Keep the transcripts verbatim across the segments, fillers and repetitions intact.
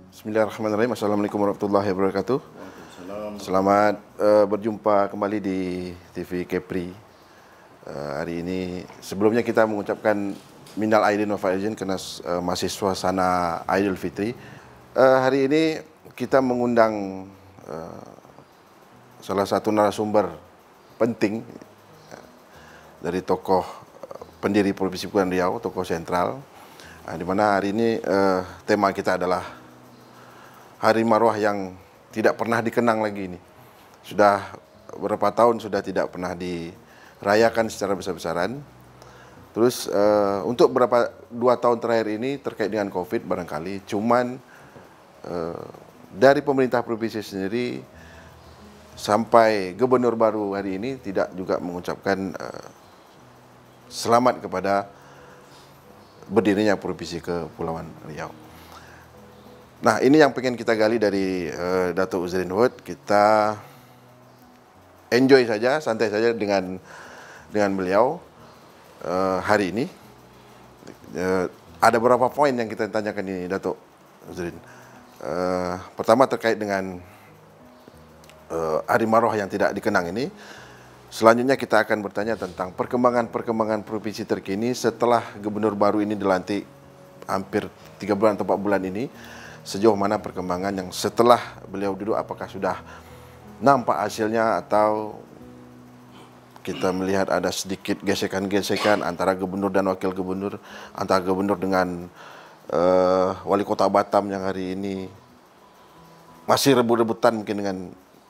Bismillahirrahmanirrahim. Assalamualaikum warahmatullahi wabarakatuh. Waalaikumsalam. Selamat uh, berjumpa kembali di T V Kepri. Uh, hari ini sebelumnya kita mengucapkan minal aidin wal faizin karena uh, masih suasana Idul Fitri. Uh, hari ini kita mengundang uh, salah satu narasumber penting uh, dari tokoh uh, pendiri Provinsi Kepulauan Riau, tokoh sentral. Uh, di mana hari ini uh, tema kita adalah Hari Marwah yang tidak pernah dikenang lagi ini. Sudah beberapa tahun sudah tidak pernah dirayakan secara besar-besaran. Terus uh, untuk berapa dua tahun terakhir ini terkait dengan COVID barangkali, cuman uh, dari pemerintah provinsi sendiri sampai gubernur baru hari ini tidak juga mengucapkan uh, selamat kepada berdirinya Provinsi Kepulauan Riau. Nah, ini yang pengen kita gali dari uh, Datuk Huzrin Hud. Kita enjoy saja, santai saja dengan dengan beliau uh, hari ini. Uh, ada beberapa poin yang kita tanyakan ini, Datuk Huzrin. Uh, pertama terkait dengan uh, Hari Marwah yang tidak dikenang ini. Selanjutnya kita akan bertanya tentang perkembangan-perkembangan provinsi terkini setelah gubernur baru ini dilantik hampir tiga bulan atau empat bulan ini. Sejauh mana perkembangan yang setelah beliau duduk, apakah sudah nampak hasilnya atau kita melihat ada sedikit gesekan-gesekan antara gubernur dan wakil gubernur, antara gubernur dengan uh, wali kota Batam yang hari ini masih rebut-rebutan mungkin dengan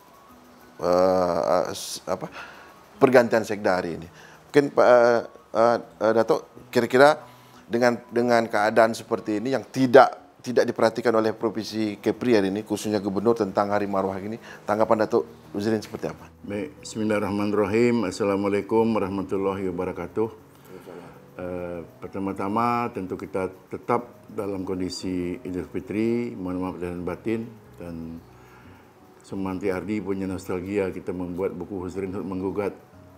uh, apa pergantian sekda hari ini. Mungkin Pak uh, uh, uh, Datuk, kira-kira dengan dengan keadaan seperti ini yang tidak tidak diperhatikan oleh Provinsi Kepri hari ini, khususnya gubernur, tentang Hari Marwah ini, tanggapan Datuk Huzrin seperti apa? Baik, Bismillahirrahmanirrahim. Assalamualaikum warahmatullahi wabarakatuh. Uh, pertama-tama tentu kita tetap dalam kondisi Idul Fitri, mohon maaf dan batin, dan Sumanti Ardi punya nostalgia kita membuat buku Huzrin Hud menggugat.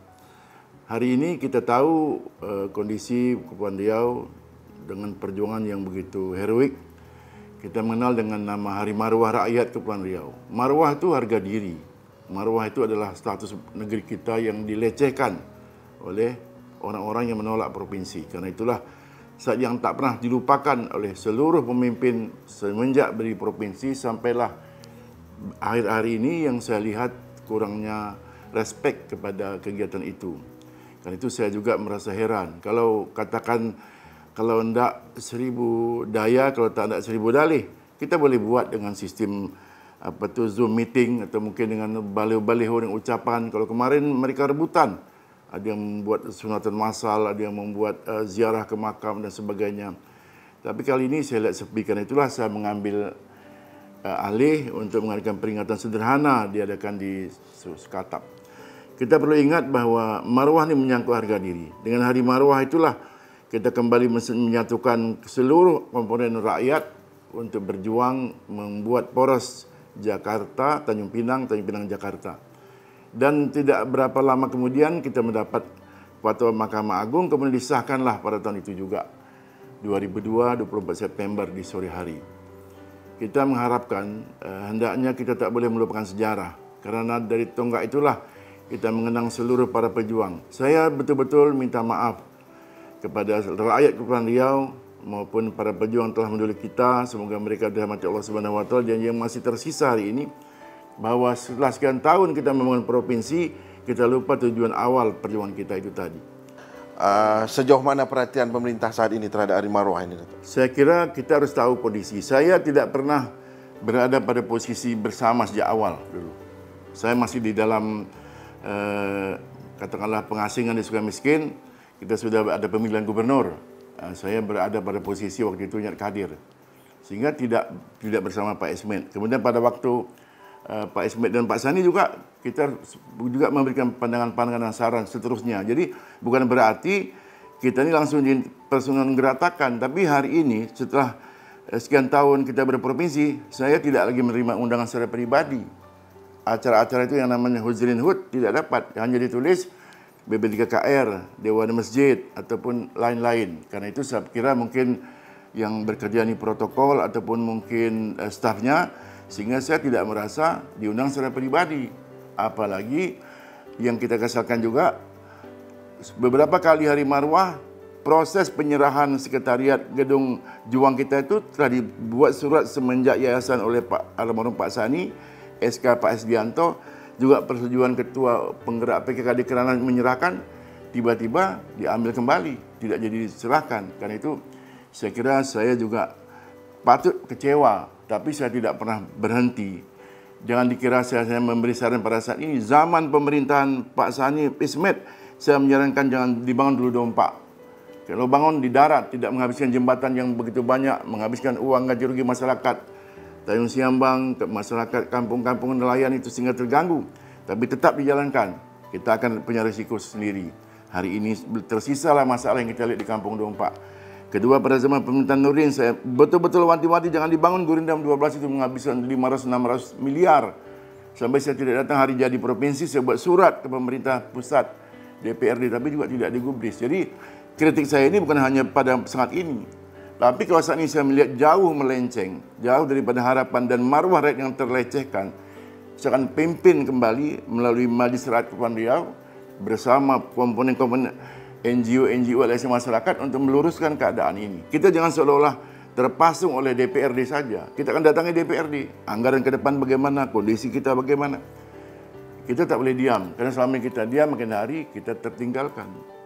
Hari ini kita tahu uh, kondisi Kepulauan Riau dengan perjuangan yang begitu heroik. Kita mengenal dengan nama Hari Marwah Rakyat Kepulauan Riau. Marwah itu harga diri. Marwah itu adalah status negeri kita yang dilecehkan oleh orang-orang yang menolak provinsi. Karena itulah saat yang tak pernah dilupakan oleh seluruh pemimpin semenjak berdiri provinsi sampailah akhir hari ini yang saya lihat kurangnya respek kepada kegiatan itu. Karena itu saya juga merasa heran. Kalau katakan kalau tidak seribu daya, kalau tak ada seribu dalih, kita boleh buat dengan sistem apa tu Zoom meeting atau mungkin dengan baliho-baliho dengan ucapan. Kalau kemarin mereka rebutan, ada yang membuat sunatan massal, ada yang membuat uh, ziarah ke makam dan sebagainya. Tapi kali ini saya lihat sepi, karena itulah saya mengambil uh, alih untuk mengadakan peringatan sederhana diadakan di Sekatap. Kita perlu ingat bahawa marwah ini menyangkut harga diri. Dengan Hari Marwah itulah kita kembali menyatukan seluruh komponen rakyat untuk berjuang membuat poros Jakarta, Tanjung Pinang, Tanjung Pinang, Jakarta. Dan tidak berapa lama kemudian kita mendapat fatwa Mahkamah Agung, kemudian disahkanlah pada tahun itu juga, dua ribu dua, dua puluh empat September di sore hari. Kita mengharapkan eh, hendaknya kita tak boleh melupakan sejarah, karena dari tonggak itulah kita mengenang seluruh para pejuang. Saya betul-betul minta maaf kepada rakyat Kepulauan Riau maupun para pejuang telah mendahului kita. Semoga mereka dirahmati Allah Subhanahu Wa Taala. Dan yang masih tersisa hari ini, bahawa setelah sekian tahun kita membangun provinsi, kita lupa tujuan awal perjuangan kita itu tadi. Uh, sejauh mana perhatian pemerintah saat ini terhadap Hari Marwah ini, Datuk? Saya kira kita harus tahu kondisi. Saya tidak pernah berada pada posisi bersama sejak awal dulu. Saya masih di dalam uh, katakanlah pengasingan di Sukamiskin. Kita sudah ada pemilihan gubernur. Saya berada pada posisi waktu itu Nyat Kadir. Sehingga tidak tidak bersama Pak Esmet. Kemudian pada waktu uh, Pak Esmet dan Pak Sani juga, kita juga memberikan pandangan-pandangan dan saran seterusnya. Jadi bukan berarti kita ini langsung di personal geratakan. Tapi hari ini setelah sekian tahun kita berprovinsi, saya tidak lagi menerima undangan secara pribadi. Acara-acara itu yang namanya Huzrin Hud tidak dapat. Hanya ditulis B B tiga K R, Dewan Masjid ataupun lain-lain. Karena itu saya kira mungkin yang bekerja di protokol ataupun mungkin uh, stafnya, sehingga saya tidak merasa diundang secara pribadi. Apalagi yang kita kesalkan juga, beberapa kali hari marwah, proses penyerahan sekretariat gedung Juang kita itu telah dibuat surat semenjak yayasan oleh Pak almarhum Pak Sani, S K Pak Esbianto, juga persetujuan Ketua Penggerak P K K D Kerangan menyerahkan, tiba-tiba diambil kembali, tidak jadi diserahkan. Karena itu saya kira saya juga patut kecewa, tapi saya tidak pernah berhenti. Jangan dikira saya, saya memberi saran pada saat ini. Zaman pemerintahan Pak Sani Ismet, saya menyarankan jangan dibangun dulu dompak. Kalau bangun di darat, tidak menghabiskan jembatan yang begitu banyak, menghabiskan uang gaji rugi masyarakat. Tayung Siambang, masyarakat kampung-kampung nelayan itu sehingga terganggu. Tapi tetap dijalankan, kita akan punya risiko sendiri. Hari ini tersisalah masalah yang kita lihat di Kampung Dompak. Kedua, pada zaman pemerintahan Nurdin, saya betul-betul wanti-wanti jangan dibangun Gurindam dua belas itu menghabiskan lima ratus enam ratus miliar. Sampai saya tidak datang hari jadi provinsi, saya buat surat ke pemerintah pusat, D P R D, tapi juga tidak digubris. Jadi kritik saya ini bukan hanya pada saat ini. Tapi kalau saat ini saya melihat jauh melenceng, jauh daripada harapan dan marwah rakyat yang terlecehkan, saya akan pimpin kembali melalui Majlis Rakyat Kepulauan Riau bersama komponen-komponen N G O N G O L S M masyarakat untuk meluruskan keadaan ini. Kita jangan seolah-olah terpasung oleh D P R D saja. Kita akan datangi D P R D. Anggaran ke depan bagaimana, kondisi kita bagaimana. Kita tak boleh diam, karena selama kita diam makin hari kita tertinggalkan.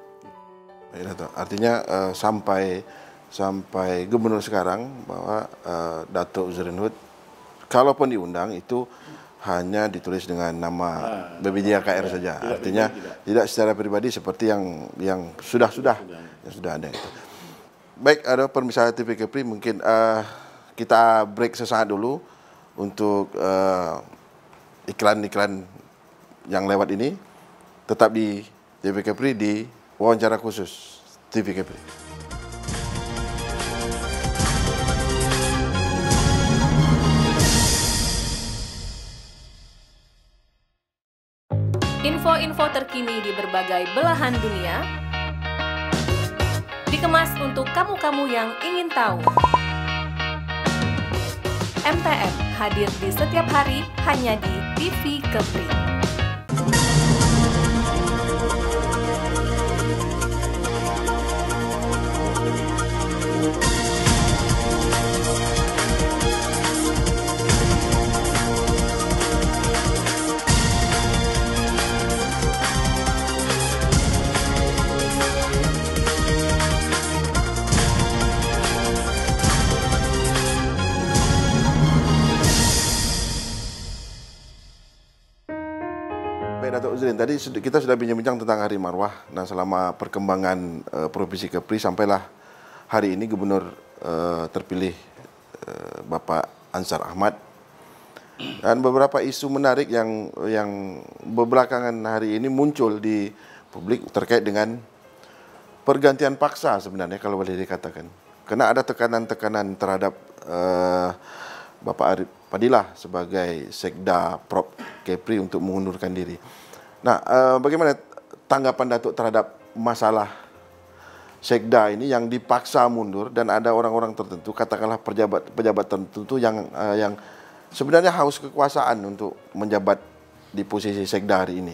Baik, Dato'. Artinya uh, sampai sampai gubernur sekarang bahwa uh, Dato' Zurinuddin kalaupun diundang itu hanya ditulis dengan nama B B J K R saja. Tidak, artinya tidak. tidak secara pribadi seperti yang yang sudah-sudah yang sudah ada itu. Baik, ada pemirsa T V Kepri, mungkin uh, kita break sesaat dulu untuk iklan-iklan uh, yang lewat ini. Tetap di T V Kepri di wawancara khusus T V Kepri. Info-info terkini di berbagai belahan dunia dikemas untuk kamu-kamu yang ingin tahu. M T M hadir di setiap hari hanya di T V Kepri. Dato' Zurinuddin, tadi kita sudah bincang-bincang tentang Hari Marwah. Nah, selama perkembangan uh, Provinsi Kepri sampailah hari ini Gubernur uh, terpilih uh, Bapak Ansar Ahmad. Dan beberapa isu menarik yang yang belakangan hari ini muncul di publik terkait dengan pergantian paksa sebenarnya kalau boleh dikatakan. Karena ada tekanan-tekanan terhadap uh, Bapak Arif Padilah sebagai Sekda Prop Kepri untuk mengundurkan diri. Nah, eh, bagaimana tanggapan Datuk terhadap masalah Sekda ini yang dipaksa mundur dan ada orang-orang tertentu, katakanlah pejabat-pejabat tertentu yang eh, yang sebenarnya haus kekuasaan untuk menjabat di posisi Sekda hari ini?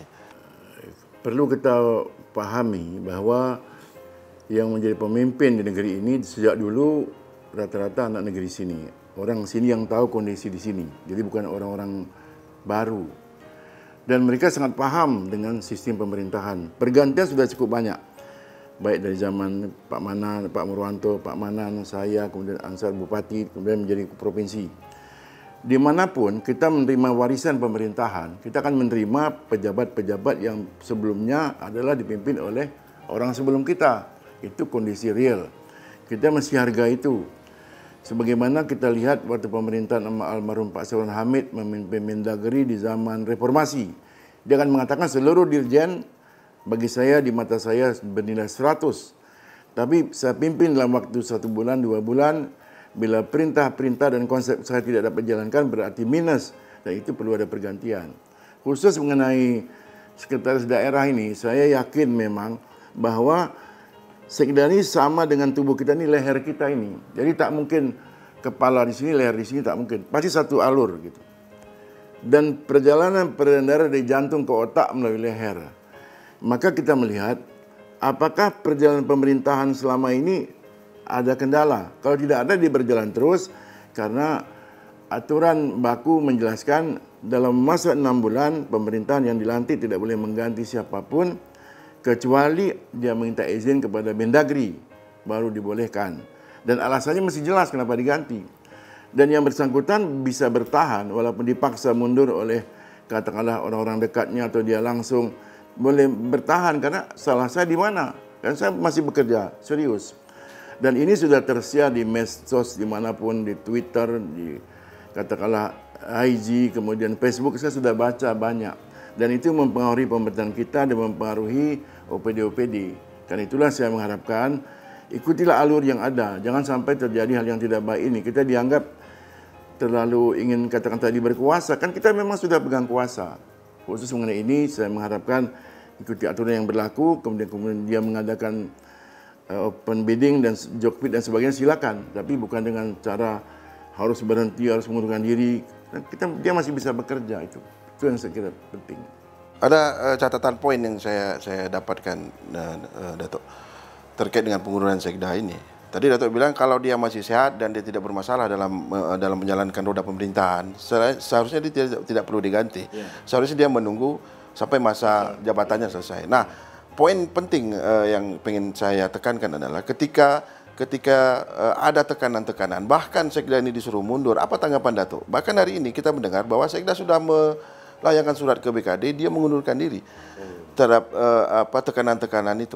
Perlu kita pahami bahwa yang menjadi pemimpin di negeri ini sejak dulu rata-rata anak negeri sini. Orang sini yang tahu kondisi di sini. Jadi bukan orang-orang baru. Dan mereka sangat paham dengan sistem pemerintahan. Pergantian sudah cukup banyak. Baik dari zaman Pak Manan, Pak Murwanto, Pak Manan, saya, kemudian Ansar Bupati, kemudian menjadi provinsi. Dimanapun kita menerima warisan pemerintahan, kita akan menerima pejabat-pejabat yang sebelumnya adalah dipimpin oleh orang sebelum kita. Itu kondisi real. Kita mesti hargai itu. Sebagaimana kita lihat waktu pemerintahan almarhum Pak Saiful Hamid memimpin Mendagri di zaman reformasi. Dia akan mengatakan seluruh dirjen bagi saya di mata saya bernilai seratus. Tapi saya pimpin dalam waktu satu bulan, dua bulan. Bila perintah-perintah dan konsep saya tidak dapat jalankan berarti minus. Dan itu perlu ada pergantian. Khusus mengenai sekretaris daerah ini, saya yakin memang bahwa Sekda ini sama dengan tubuh kita ini, leher kita ini. Jadi tak mungkin kepala di sini, leher di sini, tak mungkin. Pasti satu alur gitu. Dan perjalanan peredaran darah dari jantung ke otak melalui leher. Maka kita melihat apakah perjalanan pemerintahan selama ini ada kendala. Kalau tidak ada, dia berjalan terus karena aturan baku menjelaskan dalam masa enam bulan pemerintahan yang dilantik tidak boleh mengganti siapapun kecuali dia minta izin kepada Mendagri, baru dibolehkan. Dan alasannya mesti jelas kenapa diganti. Dan yang bersangkutan bisa bertahan walaupun dipaksa mundur oleh katakanlah orang-orang dekatnya atau dia langsung boleh bertahan karena salah saya di mana? Kan saya masih bekerja, serius. Dan ini sudah tersiar di medsos dimanapun, di Twitter, di katakanlah I G, kemudian Facebook, saya sudah baca banyak. Dan itu mempengaruhi pemerintahan kita dan mempengaruhi O P D O P D. Karena itulah saya mengharapkan ikutilah alur yang ada. Jangan sampai terjadi hal yang tidak baik ini. Kita dianggap terlalu ingin katakan tadi berkuasa. Kan kita memang sudah pegang kuasa. Khusus mengenai ini saya mengharapkan ikuti aturan yang berlaku. Kemudian kemudian dia mengadakan uh, open bidding dan job fit dan sebagainya, silakan. Tapi bukan dengan cara harus berhenti, harus mengundurkan diri. Kita, dia masih bisa bekerja itu. Itu yang saya kira penting. Ada uh, catatan poin yang saya saya dapatkan, uh, uh, Datuk, terkait dengan pengunduran sekda ini. Tadi Datuk bilang kalau dia masih sehat dan dia tidak bermasalah dalam uh, dalam menjalankan roda pemerintahan, seharusnya dia tidak, tidak perlu diganti. Yeah. Seharusnya dia menunggu sampai masa jabatannya selesai. Nah, poin penting uh, yang pengen saya tekankan adalah ketika ketika uh, ada tekanan-tekanan, bahkan sekda ini disuruh mundur, apa tanggapan Datuk? Bahkan hari ini kita mendengar bahwa sekda sudah melayangkan surat ke B K D, dia mengundurkan diri terhadap uh, apa tekanan-tekanan itu.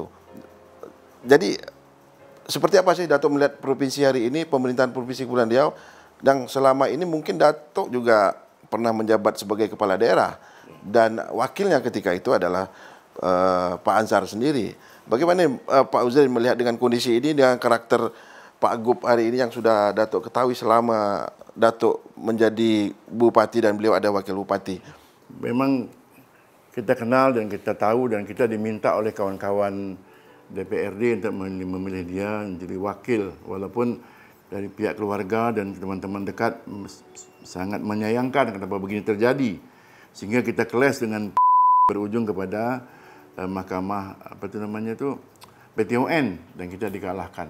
Jadi seperti apa sih Datuk melihat provinsi hari ini, pemerintahan Provinsi Kepulauan Riau, dan selama ini mungkin Datuk juga pernah menjabat sebagai kepala daerah dan wakilnya ketika itu adalah uh, Pak Ansar sendiri. Bagaimana uh, Pak Uzairin melihat dengan kondisi ini, dengan karakter Pak Gub hari ini yang sudah Datuk ketahui selama Datuk menjadi bupati dan beliau ada wakil bupati? Memang kita kenal dan kita tahu dan kita diminta oleh kawan-kawan D P R D untuk memilih dia menjadi wakil. Walaupun dari pihak keluarga dan teman-teman dekat sangat menyayangkan kenapa begini terjadi. Sehingga kita clash dengan berujung kepada Mahkamah apa itu namanya itu P T O N dan kita dikalahkan.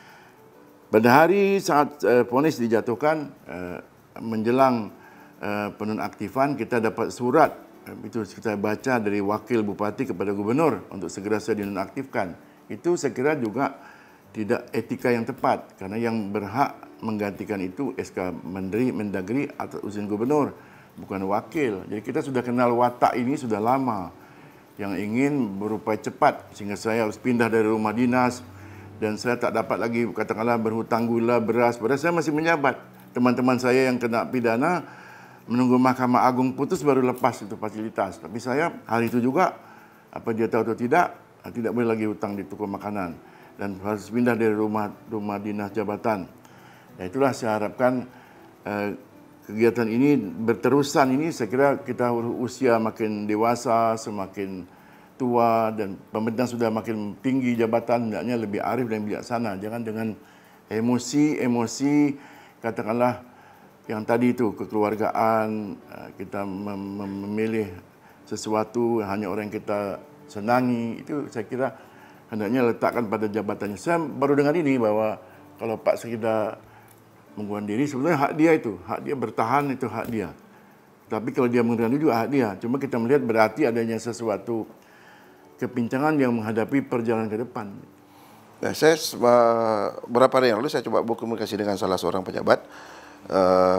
Pada hari saat uh, vonis dijatuhkan uh, menjelang uh, penonaktifan kita dapat surat uh, itu kita baca dari wakil bupati kepada gubernur untuk segera saya dinonaktifkan. Itu saya kira juga tidak etika yang tepat karena yang berhak menggantikan itu S K Menteri Mendagri atau izin gubernur, bukan wakil. Jadi kita sudah kenal watak ini sudah lama. Yang ingin berupaya cepat sehingga saya harus pindah dari rumah dinas dan saya tak dapat lagi katakanlah berhutang gula, beras. Padahal saya masih menjabat. Teman-teman saya yang kena pidana menunggu Mahkamah Agung putus baru lepas itu fasilitas. Tapi saya hari itu juga apa dia tahu atau tidak tidak boleh lagi hutang di toko makanan dan harus pindah dari rumah rumah dinas jabatan. Ya, itulah saya harapkan eh, kegiatan ini berterusan ini saya kira kita usia makin dewasa, semakin tua dan pemerintah sudah makin tinggi jabatan, hendaknya lebih arif dan bijaksana. Jangan dengan emosi-emosi katakanlah yang tadi itu kekeluargaan, kita mem memilih sesuatu hanya orang yang kita senangi, itu saya kira hendaknya letakkan pada jabatannya. Saya baru dengar ini bahwa kalau Pak Sekda mengundurkan diri, sebenarnya hak dia itu, hak dia bertahan itu hak dia. Tapi kalau dia mengundurkan diri juga hak dia. Cuma kita melihat berarti adanya sesuatu kepincangan yang menghadapi perjalanan ke depan. Nah, saya beberapa hari yang lalu saya coba berkomunikasi dengan salah seorang pejabat. Uh,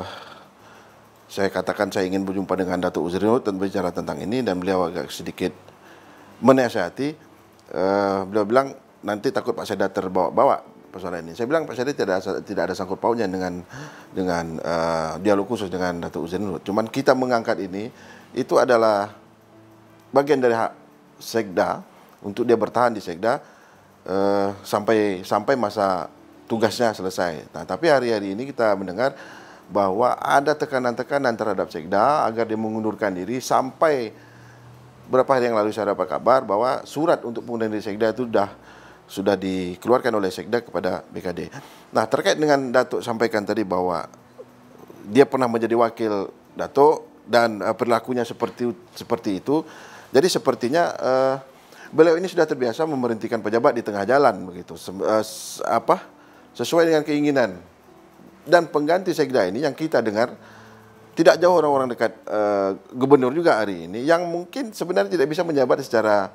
saya katakan saya ingin berjumpa dengan Datuk Uzairin dan berbicara tentang ini dan beliau agak sedikit menasihati. Uh, beliau bilang nanti takut Pak Sekda terbawa-bawa persoalan ini. Saya bilang Pak Sekda tidak ada, tidak ada sangkut pautnya dengan dengan uh, dialog khusus dengan Datuk Uzairin. Cuman kita mengangkat ini itu adalah bagian dari hak Sekda untuk dia bertahan di Sekda uh, sampai sampai masa tugasnya selesai. Nah, tapi hari-hari ini kita mendengar bahwa ada tekanan-tekanan terhadap Sekda agar dia mengundurkan diri sampai berapa hari yang lalu saya dapat kabar bahwa surat untuk pengunduran diri Sekda itu sudah sudah dikeluarkan oleh Sekda kepada B K D. Nah, terkait dengan Datuk sampaikan tadi bahwa dia pernah menjadi wakil Datuk dan uh, perilakunya seperti seperti itu. Jadi sepertinya uh, beliau ini sudah terbiasa memberhentikan pejabat di tengah jalan begitu. Sem uh, apa? Sesuai dengan keinginan. Dan pengganti Sekda ini yang kita dengar tidak jauh orang-orang dekat uh, gubernur juga hari ini yang mungkin sebenarnya tidak bisa menjabat secara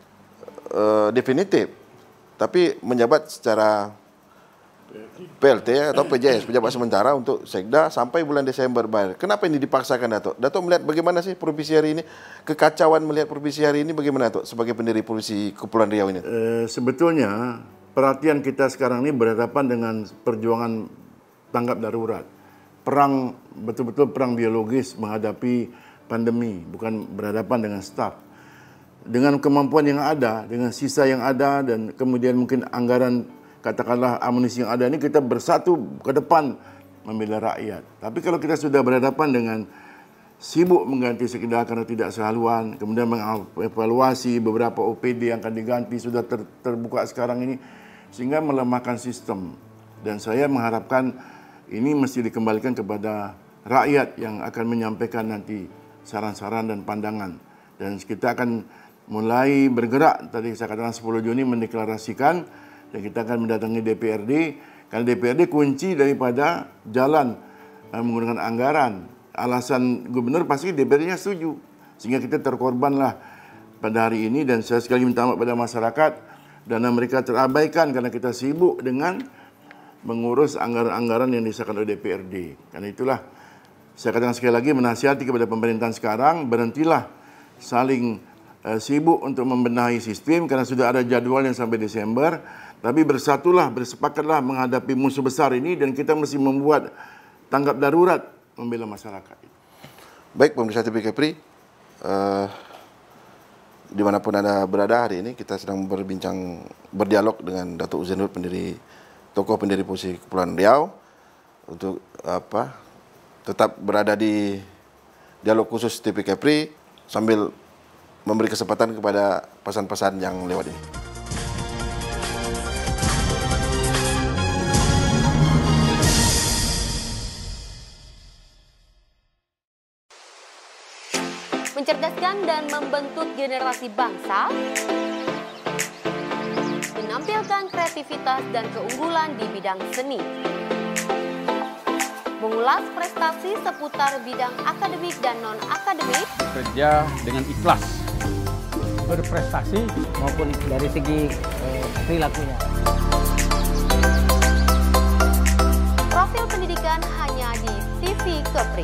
uh, definitif, tapi menjabat secara P L T atau P J S, pejabat sementara untuk Sekda sampai bulan Desember. Kenapa ini dipaksakan, Datuk? Datuk melihat bagaimana sih provinsi hari ini? Kekacauan melihat provinsi hari ini bagaimana, Datuk, sebagai pendiri provinsi Kepulauan Riau ini? Eh, sebetulnya perhatian kita sekarang ini berhadapan dengan perjuangan tanggap darurat. Perang, betul-betul perang biologis menghadapi pandemi, bukan berhadapan dengan staf. Dengan kemampuan yang ada, dengan sisa yang ada, dan kemudian mungkin anggaran, katakanlah amunisi yang ada ini, kita bersatu ke depan membela rakyat. Tapi kalau kita sudah berhadapan dengan sibuk mengganti Sekda karena tidak sehaluan, kemudian mengevaluasi beberapa O P D yang akan diganti, sudah ter, terbuka sekarang ini, sehingga melemahkan sistem. Dan saya mengharapkan ini mesti dikembalikan kepada rakyat yang akan menyampaikan nanti saran-saran dan pandangan. Dan kita akan mulai bergerak, tadi saya katakan sepuluh Juni mendeklarasikan, dan kita akan mendatangi D P R D, karena D P R D kunci daripada jalan uh, menggunakan anggaran. Alasan gubernur pasti D P R D-nya setuju, sehingga kita terkorbanlah pada hari ini. Dan saya sekali minta maaf pada masyarakat, dana mereka terabaikan karena kita sibuk dengan mengurus anggaran-anggaran yang disahkan oleh D P R D. Karena itulah saya katakan sekali lagi, menasihati kepada pemerintahan sekarang, berhentilah saling uh, sibuk untuk membenahi sistem karena sudah ada jadwal yang sampai Desember. Tapi bersatulah, bersepakatlah menghadapi musuh besar ini, dan kita mesti membuat tanggap darurat membela masyarakat. Baik, pemirsa T V Kepri, uh, dimanapun Anda berada hari ini, kita sedang berbincang, berdialog dengan Datuk Zainuddin, pendiri, tokoh pendiri provinsi Kepulauan Riau, untuk apa? Tetap berada di dialog khusus T V Kepri sambil memberi kesempatan kepada pesan-pesan yang lewat ini. Mencerdaskan dan membentuk generasi bangsa, menampilkan kreativitas dan keunggulan di bidang seni, mengulas prestasi seputar bidang akademik dan non-akademik, kerja dengan ikhlas, berprestasi maupun dari segi eh, perilakunya. Profil pendidikan hanya di T V Kepri.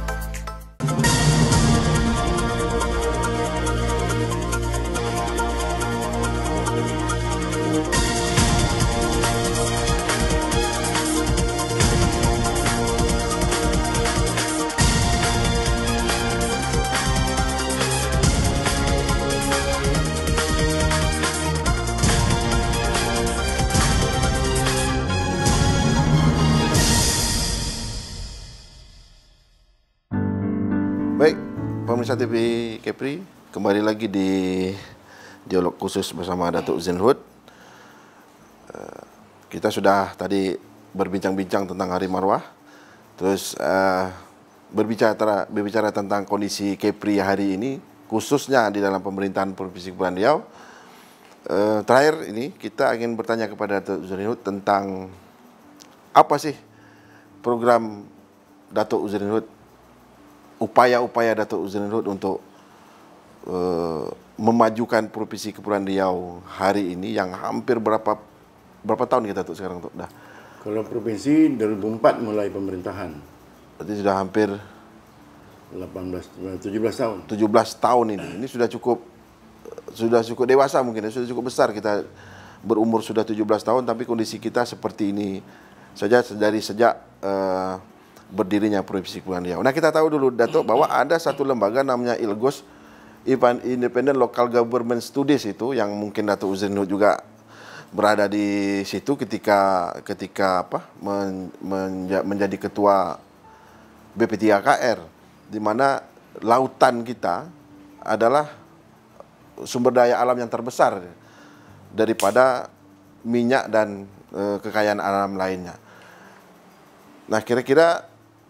Baik, pemirsa T V Kepri, kembali lagi di dialog khusus bersama Datuk Zainuddin. Uh, kita sudah tadi berbincang-bincang tentang Hari Marwah, terus uh, berbicara berbicara tentang kondisi Kepri hari ini, khususnya di dalam pemerintahan Provinsi Kepulauan Riau. Uh, terakhir ini kita ingin bertanya kepada Datuk Zainuddin tentang apa sih program Datuk Zainuddin, upaya-upaya Datuk Zainuddin untuk uh, memajukan Provinsi Kepulauan Riau hari ini yang hampir berapa berapa tahun kita tuh sekarang tuh dah. Kalau provinsi dua ribu empat mulai pemerintahan. Berarti sudah hampir delapan belas tujuh belas tahun. tujuh belas tahun ini. Ini sudah cukup sudah cukup dewasa mungkin, sudah cukup besar kita berumur sudah tujuh belas tahun, tapi kondisi kita seperti ini saja dari sejak uh, berdirinya Provinsi Kepulauan Riau. Nah, kita tahu dulu, Datuk, bahwa ada satu lembaga namanya I L G O S, Independent Local Government Studies, itu yang mungkin Datuk Zainuddin juga berada di situ ketika ketika apa men, menja, menjadi ketua B P tiga K R, di mana lautan kita adalah sumber daya alam yang terbesar daripada minyak dan uh, kekayaan alam lainnya. Nah, kira-kira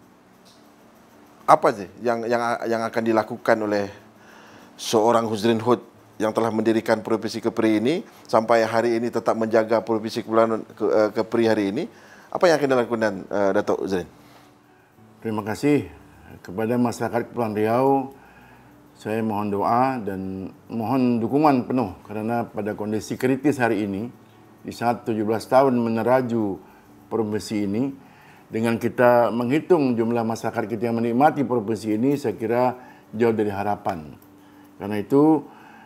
apa sih yang yang yang akan dilakukan oleh seorang Huzrin Hud yang telah mendirikan Provinsi Kepri ini sampai hari ini tetap menjaga Provinsi Kepulauan Kepri hari ini? Apa yang akan dilakukan uh, Datuk Huzrin? Terima kasih kepada masyarakat Kepulauan Riau. Saya mohon doa dan mohon dukungan penuh karena pada kondisi kritis hari ini, di saat tujuh belas tahun meneraju provinsi ini, dengan kita menghitung jumlah masyarakat kita yang menikmati provinsi ini, saya kira jauh dari harapan. Karena itu,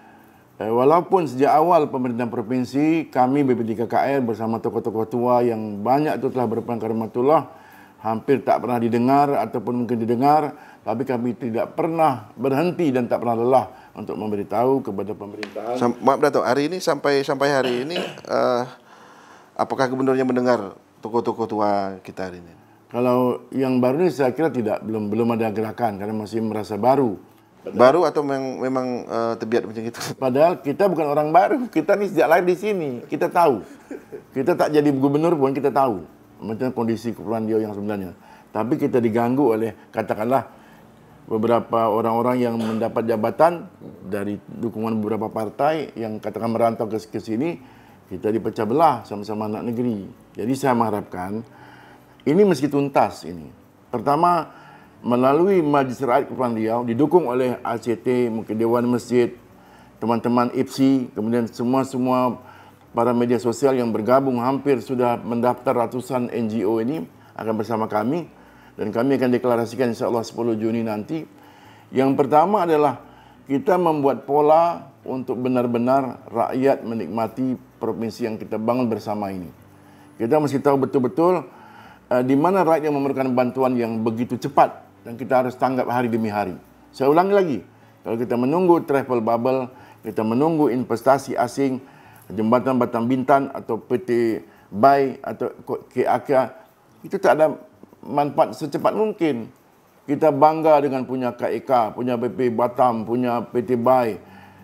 walaupun sejak awal pemerintahan provinsi, kami B P tiga K R bersama tokoh-tokoh tua yang banyak itu telah berperan karumatullah, hampir tak pernah didengar ataupun mungkin didengar, tapi kami tidak pernah berhenti dan tak pernah lelah untuk memberitahu kepada pemerintahan. Sam, maaf Datuk, hari ini sampai sampai hari ini, uh, apakah gubernurnya mendengar tokoh-tokoh tua kita hari ini? Kalau yang baru ini saya kira tidak, belum belum ada gerakan karena masih merasa baru. Padahal, baru atau memang, memang uh, terbiat macam itu? Padahal kita bukan orang baru, kita nih sejak lahir di sini, kita tahu. Kita tak jadi gubernur pun kita tahu macam kondisi Kepulauan Riau yang sebenarnya. Tapi kita diganggu oleh katakanlah beberapa orang-orang yang mendapat jabatan dari dukungan beberapa partai yang katakan merantau ke, ke sini, kita dipecah belah sama-sama anak negeri. Jadi saya mengharapkan ini mesti tuntas ini. Pertama, melalui Majlis Rakyat Kepulauan Riau didukung oleh A C T, mungkin Dewan Masjid, teman-teman I P S I, kemudian semua-semua para media sosial yang bergabung hampir sudah mendaftar ratusan N G O ini akan bersama kami. Dan kami akan deklarasikan insyaAllah sepuluh Juni nanti. Yang pertama adalah kita membuat pola untuk benar-benar rakyat menikmati provinsi yang kita bangun bersama ini. Kita mesti tahu betul-betul uh, di mana rakyat yang memerlukan bantuan yang begitu cepat. Dan kita harus tanggap hari demi hari. Saya ulangi lagi, kalau kita menunggu travel bubble, kita menunggu investasi asing, Jembatan Batam Bintan atau P T B A I atau K A K, itu tak ada manfaat secepat mungkin. Kita bangga dengan punya K E K, punya B P Batam, punya P T B A I.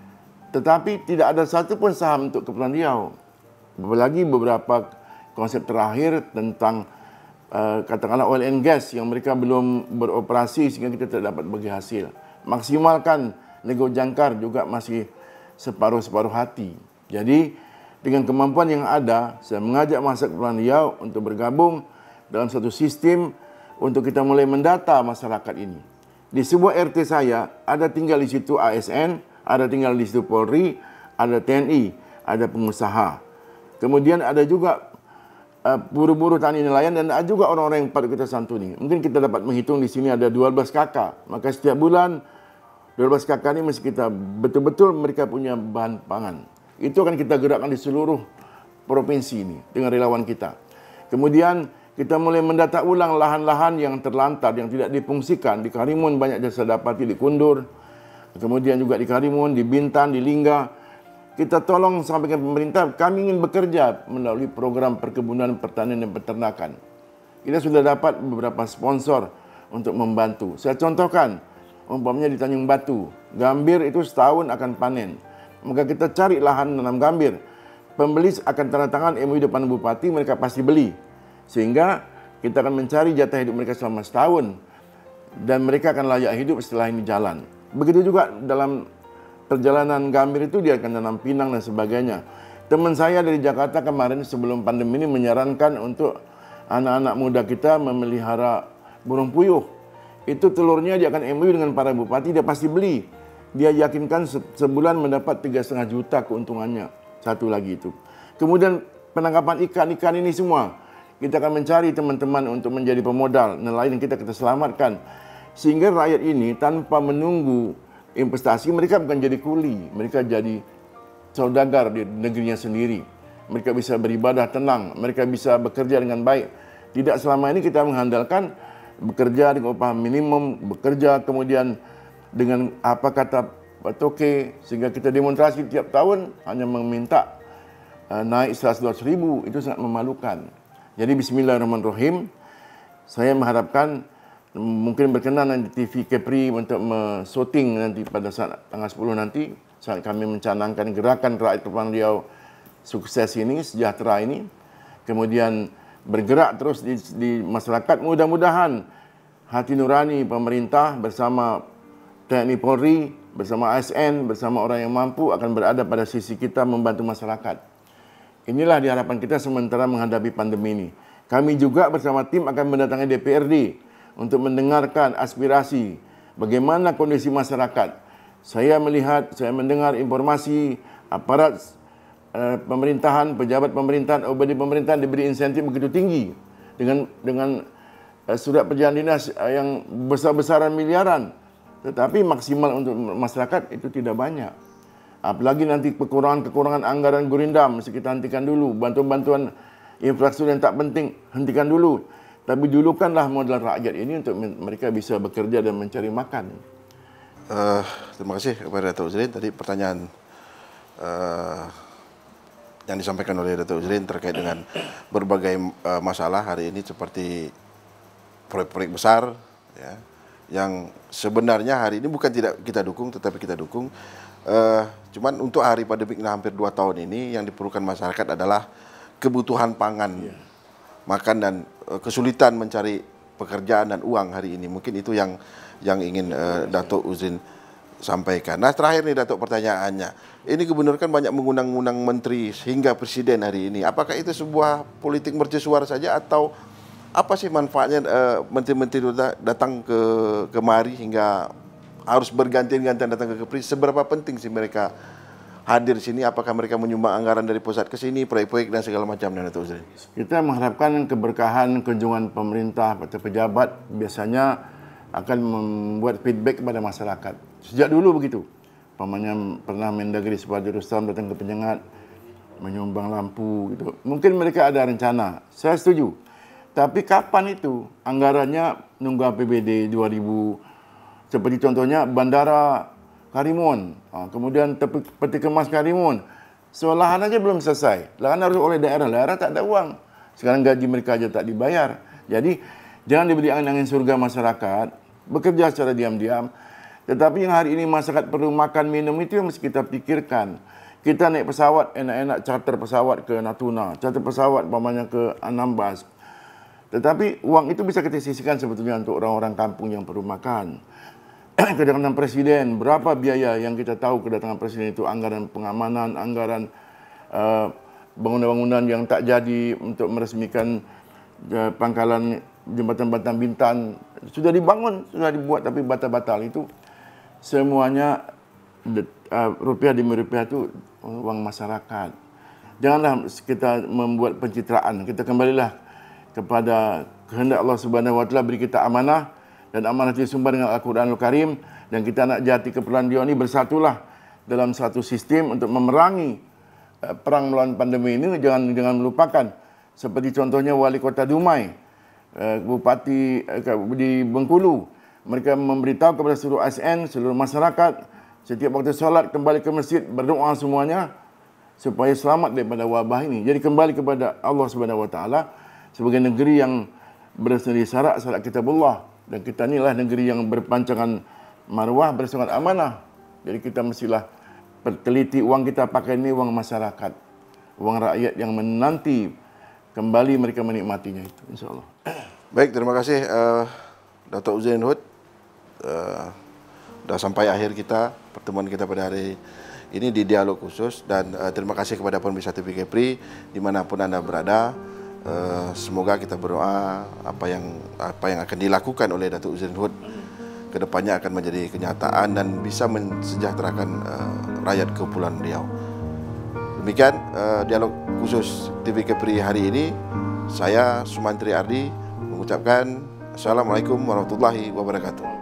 Tetapi tidak ada satu pun saham untuk Kepulauan Riau. Apalagi beberapa konsep terakhir tentang uh, katakanlah oil and gas yang mereka belum beroperasi sehingga kita tidak dapat bagi hasil. Maksimalkan nego jangkar juga masih separuh-separuh hati. Jadi dengan kemampuan yang ada, saya mengajak masyarakat Kepulauan Riau untuk bergabung dalam satu sistem untuk kita mulai mendata masyarakat ini. Di sebuah R T saya, ada tinggal di situ A S N, ada tinggal di situ Polri, ada T N I, ada pengusaha. Kemudian ada juga uh, buruh-buruh tani nelayan dan ada juga orang-orang yang patut kita santuni. Mungkin kita dapat menghitung di sini ada dua belas kakak. Maka setiap bulan dua belas kakak ini mesti kita betul-betul mereka punya bahan pangan. Itu akan kita gerakkan di seluruh provinsi ini dengan relawan kita. Kemudian kita mulai mendata ulang lahan-lahan yang terlantar, yang tidak difungsikan. Di Karimun banyak jasa dapati, di Kundur. Kemudian juga di Karimun, di Bintan, di Lingga. Kita tolong sampaikan pemerintah, kami ingin bekerja melalui program perkebunan, pertanian, dan peternakan. Kita sudah dapat beberapa sponsor untuk membantu. Saya contohkan, umpamanya di Tanjung Batu, gambir itu setahun akan panen. Maka kita cari lahan nanam gambir. Pembeli akan tanda tangan M O U depan bupati, mereka pasti beli. Sehingga kita akan mencari jatah hidup mereka selama setahun. Dan mereka akan layak hidup setelah ini jalan. Begitu juga dalam perjalanan gambir itu dia akan nanam pinang dan sebagainya. Teman saya dari Jakarta kemarin sebelum pandemi ini menyarankan untuk anak-anak muda kita memelihara burung puyuh. Itu telurnya dia akan M O U dengan para bupati, dia pasti beli. Dia yakinkan sebulan mendapat tiga setengah juta keuntungannya. Satu lagi itu. Kemudian penangkapan ikan-ikan ini semua. Kita akan mencari teman-teman untuk menjadi pemodal. Nelayan kita kita selamatkan. Sehingga rakyat ini tanpa menunggu investasi, mereka bukan jadi kuli. Mereka jadi saudagar di negerinya sendiri. Mereka bisa beribadah tenang. Mereka bisa bekerja dengan baik. Tidak selama ini kita mengandalkan bekerja dengan upah minimum, bekerja kemudian dengan apa kata Pak Toke, sehingga kita demonstrasi tiap tahun hanya meminta uh, naik seratus dua ratus ribu, itu sangat memalukan. Jadi bismillahirrahmanirrahim, saya mengharapkan mungkin berkenan nanti T V Kepri untuk me-shooting nanti pada saat tanggal sepuluh nanti, saat kami mencanangkan gerakan rakyat Kepulauan Riau sukses ini, sejahtera ini, kemudian bergerak terus di, di masyarakat. Mudah-mudahan hati nurani pemerintah bersama T N I Polri, bersama A S N, bersama orang yang mampu akan berada pada sisi kita membantu masyarakat. Inilah diharapkan kita sementara menghadapi pandemi ini. Kami juga bersama tim akan mendatangi D P R D untuk mendengarkan aspirasi bagaimana kondisi masyarakat. Saya melihat, saya mendengar informasi aparat uh, pemerintahan, pejabat pemerintahan, obadi pemerintahan diberi insentif begitu tinggi dengan dengan uh, surat perjalanan dinas uh, yang besar-besaran miliaran, tetapi maksimal untuk masyarakat itu tidak banyak. Apalagi nanti kekurangan-kekurangan anggaran gurindam mesti kita hentikan dulu. Bantuan-bantuan infrastruktur yang tak penting hentikan dulu. Tapi dulukanlah modal rakyat ini untuk mereka bisa bekerja dan mencari makan. Uh, terima kasih kepada Datuk Uzrin. Tadi pertanyaan uh, yang disampaikan oleh Datuk Uzrin terkait dengan berbagai uh, masalah hari ini seperti proyek-proyek besar, ya, yang sebenarnya hari ini bukan tidak kita dukung, tetapi kita dukung. Uh, cuman untuk hari pandemik hampir dua tahun ini yang diperlukan masyarakat adalah kebutuhan pangan, yeah. makan dan uh, kesulitan mencari pekerjaan dan uang hari ini. Mungkin itu yang yang ingin uh, Datuk Uzrin sampaikan. Nah, terakhir nih Datuk, pertanyaannya. Ini gubernur kan banyak mengundang-undang menteri hingga presiden hari ini. Apakah itu sebuah politik mercusuar saja atau apa sih manfaatnya uh, menteri-menteri datang ke kemari hingga harus bergantian-gantian datang ke Kepri? Seberapa penting sih mereka hadir di sini? Apakah mereka menyumbang anggaran dari pusat ke sini, proyek-proyek dan segala macam, Datuk Uzrin? Kita mengharapkan keberkahan kunjungan pemerintah atau pejabat biasanya akan membuat feedback kepada masyarakat. Sejak dulu begitu. Pamannya pernah Mendagri Supardi Rustam datang ke Penyengat menyumbang lampu gitu. Mungkin mereka ada rencana. Saya setuju. Tapi kapan itu? Anggarannya nunggu A P B D dua ribu. Seperti contohnya Bandara Karimun, kemudian peti kemas Karimun. So, lahan aja belum selesai. Lahan harus oleh daerah. Daerah tak ada uang. Sekarang gaji mereka aja tak dibayar. Jadi, jangan diberi angin-angin surga masyarakat. Bekerja secara diam-diam. Tetapi yang hari ini masyarakat perlu makan, minum itu yang mesti kita pikirkan. Kita naik pesawat, enak-enak charter pesawat ke Natuna. Charter pesawat umpamanya ke Anambas. Tetapi uang itu bisa kita sisihkan sebetulnya untuk orang-orang kampung yang perlu makan. Kedatangan presiden, berapa biaya yang kita tahu kedatangan presiden itu, anggaran pengamanan, anggaran uh, bangunan-bangunan yang tak jadi untuk meresmikan uh, pangkalan jembatan Batang Bintan. Sudah dibangun, sudah dibuat tapi batal-batal. Itu semuanya uh, rupiah demi rupiah itu uang masyarakat. Janganlah kita membuat pencitraan. Kita kembalilah kepada kehendak Allah Subhanahu wa taala, beri kita amanah. Dan amanah itu sumber dengan Al-Quranul Karim. Dan kita nak jati keperluan dia ini bersatulah dalam satu sistem untuk memerangi uh, perang melawan pandemi ini. Jangan jangan melupakan. Seperti contohnya Wali Kota Dumai, uh, Bupati uh, di Bengkulu. Mereka memberitahu kepada seluruh A S N, seluruh masyarakat, setiap waktu solat kembali ke masjid, berdoa semuanya supaya selamat daripada wabah ini. Jadi kembali kepada Allah Subhanahu wa taala sebagai negeri yang bersendiri syarat, syarat kitabullah. Dan kita inilah negeri yang berpancangan maruah, bersangat amanah. Jadi kita mestilah teliti uang kita pakai ini uang masyarakat. Uang rakyat yang menanti kembali mereka menikmatinya itu, insyaAllah. Baik, terima kasih uh, Datuk Uzrin Hud. Uh, dah sampai akhir kita, pertemuan kita pada hari ini di dialog khusus. Dan uh, terima kasih kepada pemirsa T V Kepri dimanapun Anda berada. Uh, semoga kita berdoa apa yang apa yang akan dilakukan oleh Datuk Uzrin Hud ke depannya akan menjadi kenyataan dan bisa mensejahterakan uh, rakyat Kepulauan Riau. Demikian uh, dialog khusus T V Kepri hari ini. Saya Sumantri Ardi mengucapkan Assalamualaikum warahmatullahi wabarakatuh.